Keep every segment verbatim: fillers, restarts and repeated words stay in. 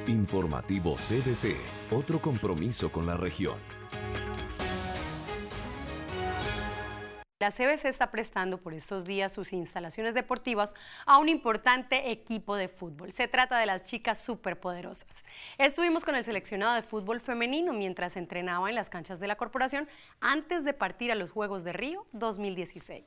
Informativo C B C, otro compromiso con la región. La C B C está prestando por estos días sus instalaciones deportivas a un importante equipo de fútbol. Se trata de las chicas superpoderosas. Estuvimos con el seleccionado de fútbol femenino mientras entrenaba en las canchas de la corporación antes de partir a los Juegos de Río dos mil dieciséis.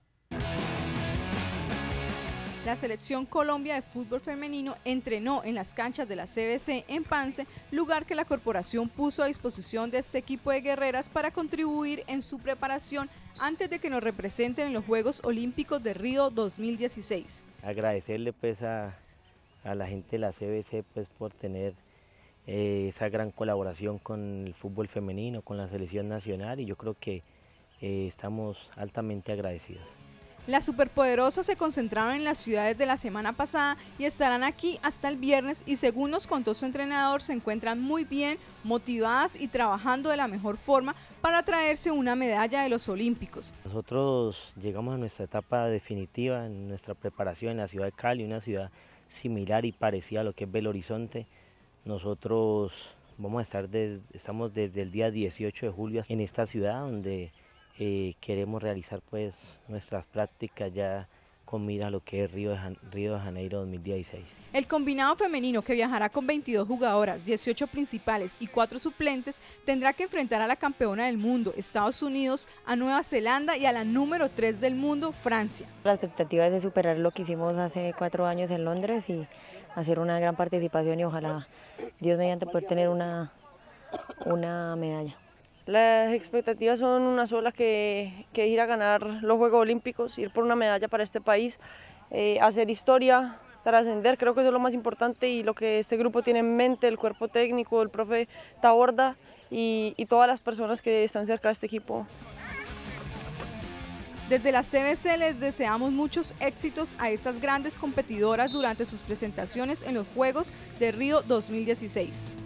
La Selección Colombia de Fútbol Femenino entrenó en las canchas de la C B C en Pance, lugar que la corporación puso a disposición de este equipo de guerreras para contribuir en su preparación antes de que nos representen en los Juegos Olímpicos de Río dos mil dieciséis. Agradecerle pues a, a la gente de la C B C pues por tener eh, esa gran colaboración con el fútbol femenino, con la selección nacional, y yo creo que eh, estamos altamente agradecidos. Las superpoderosas se concentraron en las ciudades de la semana pasada y estarán aquí hasta el viernes, y según nos contó su entrenador, se encuentran muy bien, motivadas y trabajando de la mejor forma para traerse una medalla de los Olímpicos. Nosotros llegamos a nuestra etapa definitiva en nuestra preparación en la ciudad de Cali, una ciudad similar y parecida a lo que es Belo Horizonte. Nosotros vamos a estar des, estamos desde el día dieciocho de julio en esta ciudad, donde Eh, queremos realizar pues nuestras prácticas ya con mira a lo que es Río de, Jan Río de Janeiro dos mil dieciséis. El combinado femenino, que viajará con veintidós jugadoras, dieciocho principales y cuatro suplentes, tendrá que enfrentar a la campeona del mundo, Estados Unidos, a Nueva Zelanda y a la número tres del mundo, Francia. La expectativa es de superar lo que hicimos hace cuatro años en Londres y hacer una gran participación, y ojalá Dios mediante poder tener una, una medalla. Las expectativas son una sola, que, que ir a ganar los Juegos Olímpicos, ir por una medalla para este país, eh, hacer historia, trascender. Creo que eso es lo más importante y lo que este grupo tiene en mente, el cuerpo técnico, el profe Taborda y, y todas las personas que están cerca de este equipo. Desde la C B C les deseamos muchos éxitos a estas grandes competidoras durante sus presentaciones en los Juegos de Río dos mil dieciséis.